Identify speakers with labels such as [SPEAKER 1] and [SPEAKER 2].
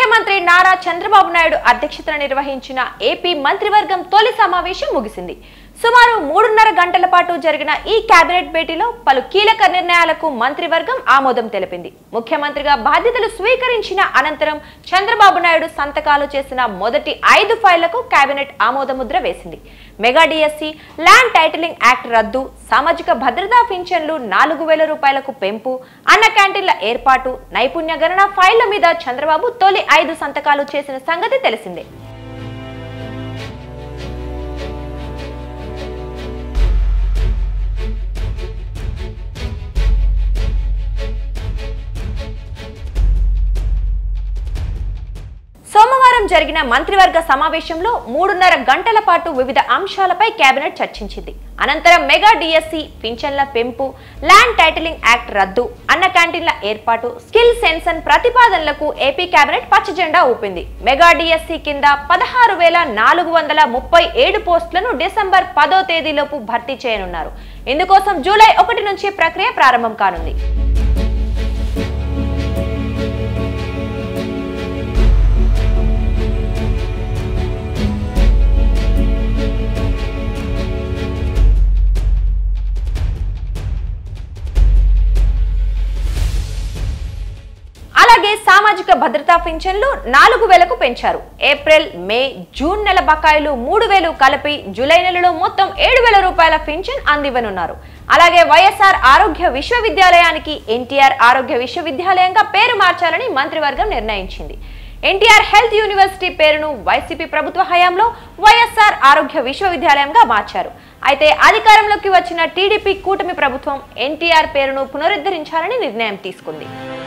[SPEAKER 1] ముఖ్యమంత్రి నారా చంద్రబాబు నాయుడు అధ్యక్షతన నిర్వహించిన ఏపీ మంత్రివర్గం తొలి సమావేశం ముగిసింది. సుమారు 3.5 గంటల పాటు జరిగిన ఈ కేబినెట్ భేటీలో పలు కీలక నిర్ణయాలకు మంత్రివర్గం ఆమోదం తెలిపింది. ముఖ్యమంత్రిగా బాధ్యతలు స్వీకరించిన అనంతరం చంద్రబాబు నాయుడు సంతకాలు చేసిన మొదటి 5 ఫైళ్లకు కేబినెట్ ఆమోదముద్ర వేసింది. Mega DSC, land titling act రద్దు, సామాజిక భద్రతా పింఛన్లు 4,000 రూపాయలకు పెంపు, అన్న క్యాంటీన్ల ఏర్పాటు, నైపుణ్య గణన ఫైళ్ల మీద చంద్రబాబు తొలి 5 సంతకాలు చేసిన సంగతి తెలిసిందే. సోమవారం జరిగిన మంత్రివర్గ సమావేశంలో 3.5 గంటల పాటు వివిధ అంశాలపై కేబినెట్ చర్చించింది. అనంతరం మెగా డిఎస్సి, పింఛన్ల పెంపు, ల్యాండ్ టైటిలింగ్ యాక్ట్ రద్దు, అన్న క్యాంటీన్ల ఏర్పాటు, స్కిల్ సెన్సన్ ప్రతిపాదనలకు ఏపీ కేబినెట్ పచ్చజెండా ఊపింది. మెగా డిఎస్సి కింద 16,437 పోస్టులను డిసెంబర్ 10వ తేదీలోపు భర్తీ చేయనున్నారు. ఇందుకోసం జూలై 1 నుంచి ప్రక్రియ ప్రారంభం కానుంది. అలాగే సామాజిక భద్రతా పింఛన్లు 4,000కు పెంచారు. ఏప్రిల్, మే, జూన్ నెల బకాయిలు 3,000 కలిపి జూలై నెలలో మొత్తం 7,000 రూపాయల పింఛన్ అందివ్వనున్నారు. అలాగే వైఎస్ఆర్ ఆరోగ్య విశ్వవిద్యాలయానికి ఎన్టీఆర్ ఆరోగ్య విశ్వవిద్యాలయంగా పేరు మార్చాలని మంత్రివర్గం నిర్ణయించింది. ఎన్టీఆర్ హెల్త్ యూనివర్సిటీ పేరును వైసీపీ ప్రభుత్వ హయాంలో వైఎస్ఆర్ ఆరోగ్య విశ్వవిద్యాలయంగా మార్చారు. అయితే అధికారంలోకి వచ్చిన టీడీపీ కూటమి ప్రభుత్వం ఎన్టీఆర్ పేరును పునరుద్ధరించాలని నిర్ణయం తీసుకుంది.